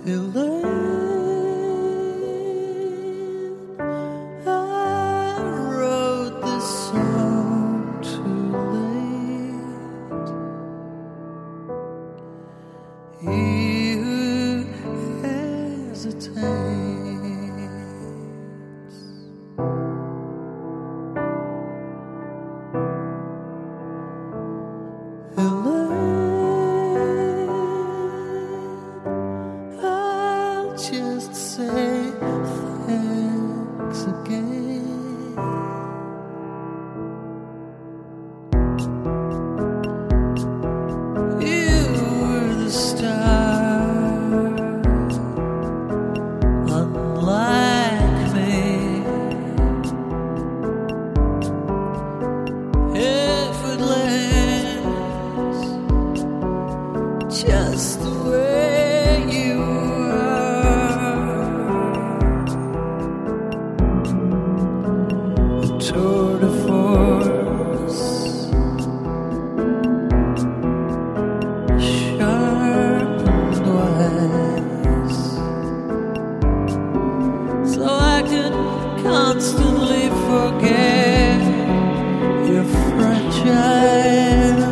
Elaine, I wrote this song too late. He who hesitates, Elaine, I'll just say thanks again. You were the star, unlike me. Effortless, just the way you are. A tour de force, sharp and wise, so I can constantly forget your fragile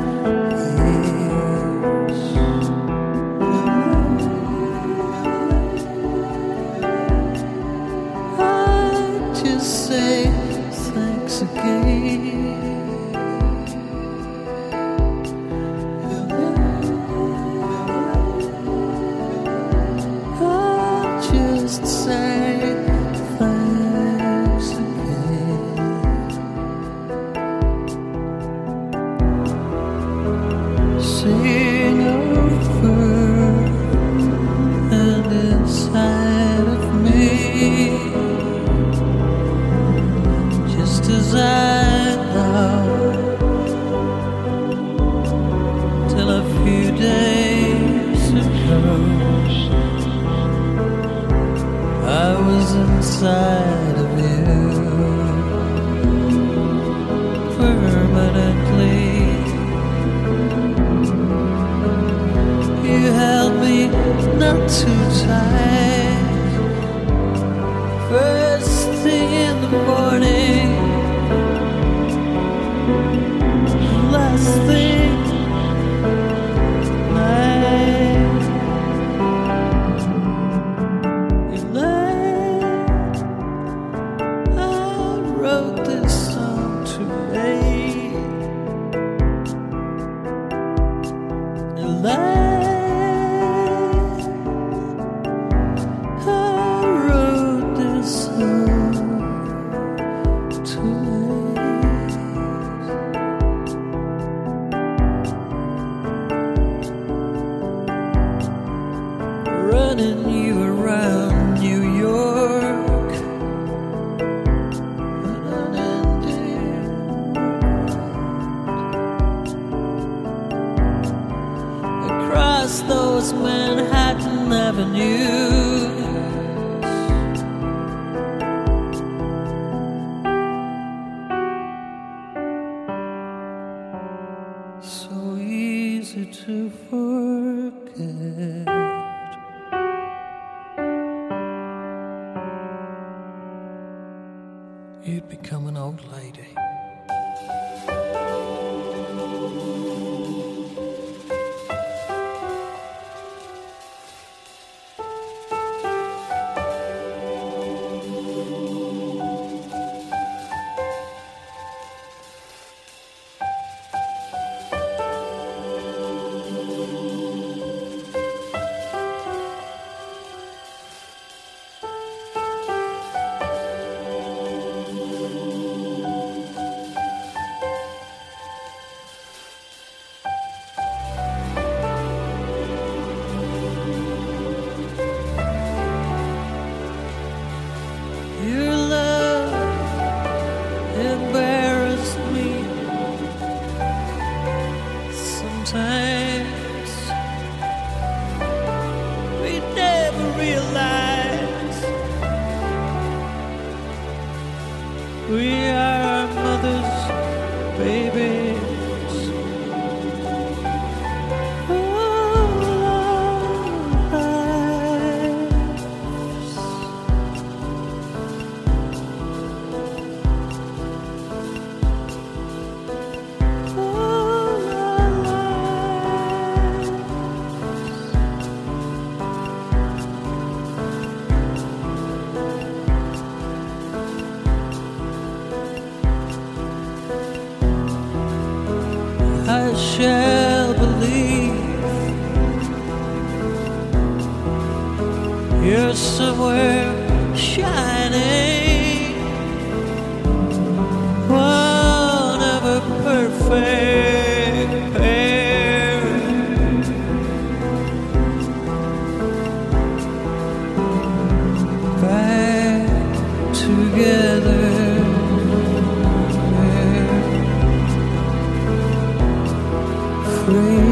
years. I just say thanks again. I just say thanks again. Sing over and inside of me, just as I know, till a few days ago I was inside of you permanently. You held me not too tight. First thing in the morning, last thing at night. Elaine, I wrote this song too late. Elaine, I wrote this song too late. Running you around New York, an unending regret. Across those Manhattan avenues, so easy to forget. You'd become an old lady. Your love embarrassed me sometimes. We never realized we are our mother's babies. Oh, you're somewhere shining, one of a perfect pair. Back together, free.